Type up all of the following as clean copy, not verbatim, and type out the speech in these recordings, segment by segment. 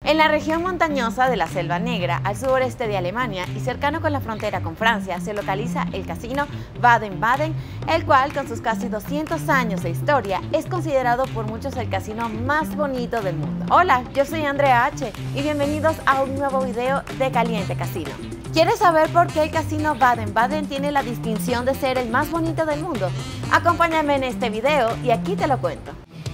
En la región montañosa de la Selva Negra, al sureste de Alemania y cercano con la frontera con Francia, se localiza el casino Baden-Baden, el cual, con sus casi 200 años de historia, es considerado por muchos el casino más bonito del mundo. Hola, yo soy Andrea H. y bienvenidos a un nuevo video de Caliente Casino. ¿Quieres saber por qué el casino Baden-Baden tiene la distinción de ser el más bonito del mundo? Acompáñame en este video y aquí te lo cuento.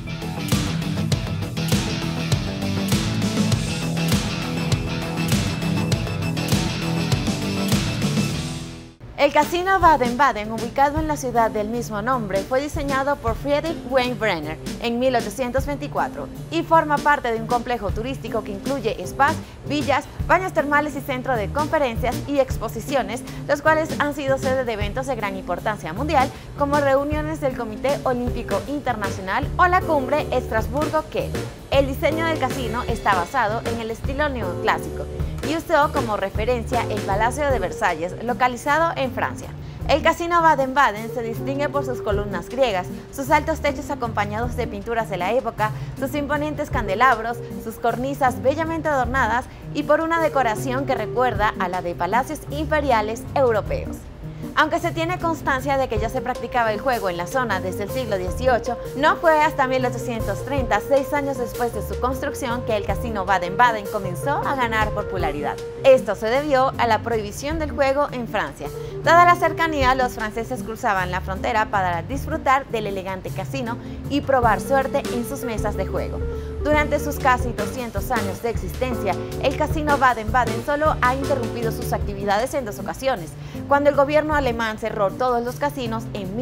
El casino Baden-Baden, ubicado en la ciudad del mismo nombre, fue diseñado por Friedrich Weinbrenner en 1824 y forma parte de un complejo turístico que incluye spas, villas, baños termales y centro de conferencias y exposiciones, los cuales han sido sede de eventos de gran importancia mundial, como reuniones del Comité Olímpico Internacional o la cumbre Estrasburgo-Kiel. El diseño del casino está basado en el estilo neoclásico y usó como referencia el Palacio de Versalles, localizado en Francia. El casino Baden-Baden se distingue por sus columnas griegas, sus altos techos acompañados de pinturas de la época, sus imponentes candelabros, sus cornisas bellamente adornadas y por una decoración que recuerda a la de palacios imperiales europeos. Aunque se tiene constancia de que ya se practicaba el juego en la zona desde el siglo XVIII, no fue hasta 1830, 6 años después de su construcción, que el casino Baden-Baden comenzó a ganar popularidad. Esto se debió a la prohibición del juego en Francia. Dada la cercanía, los franceses cruzaban la frontera para disfrutar del elegante casino y probar suerte en sus mesas de juego. Durante sus casi 200 años de existencia, el casino Baden-Baden solo ha interrumpido sus actividades en 2 ocasiones, cuando el gobierno alemán cerró todos los casinos en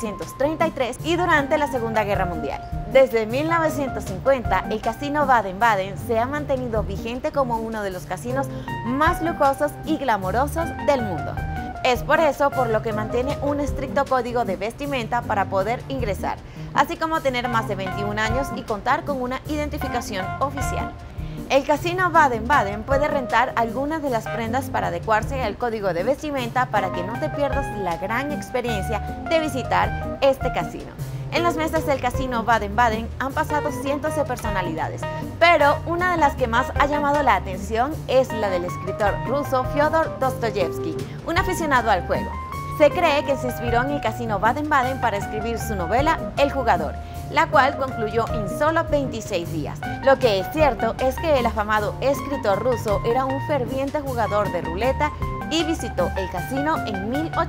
1933 y durante la Segunda Guerra Mundial. Desde 1950, el casino Baden-Baden se ha mantenido vigente como uno de los casinos más lujosos y glamorosos del mundo. Es por eso por lo que mantiene un estricto código de vestimenta para poder ingresar, así como tener más de 21 años y contar con una identificación oficial. El casino Baden-Baden puede rentar algunas de las prendas para adecuarse al código de vestimenta para que no te pierdas la gran experiencia de visitar este casino. En las mesas del casino Baden-Baden han pasado cientos de personalidades, pero una de las que más ha llamado la atención es la del escritor ruso Fyodor Dostoyevsky, un aficionado al juego. Se cree que se inspiró en el casino Baden-Baden para escribir su novela El jugador, la cual concluyó en solo 26 días. Lo que es cierto es que el afamado escritor ruso era un ferviente jugador de ruleta y visitó el casino en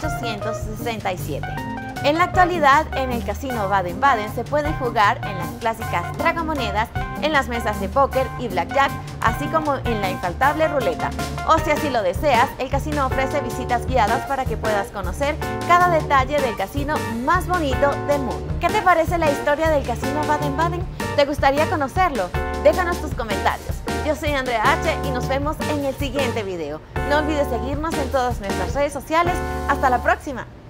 1867. En la actualidad, en el casino Baden-Baden se puede jugar en las clásicas tragamonedas, en las mesas de póker y blackjack, así como en la infaltable ruleta. O si así lo deseas, el casino ofrece visitas guiadas para que puedas conocer cada detalle del casino más bonito del mundo. ¿Qué te parece la historia del casino Baden-Baden? ¿Te gustaría conocerlo? Déjanos tus comentarios. Yo soy Andrea H. y nos vemos en el siguiente video. No olvides seguirnos en todas nuestras redes sociales. ¡Hasta la próxima!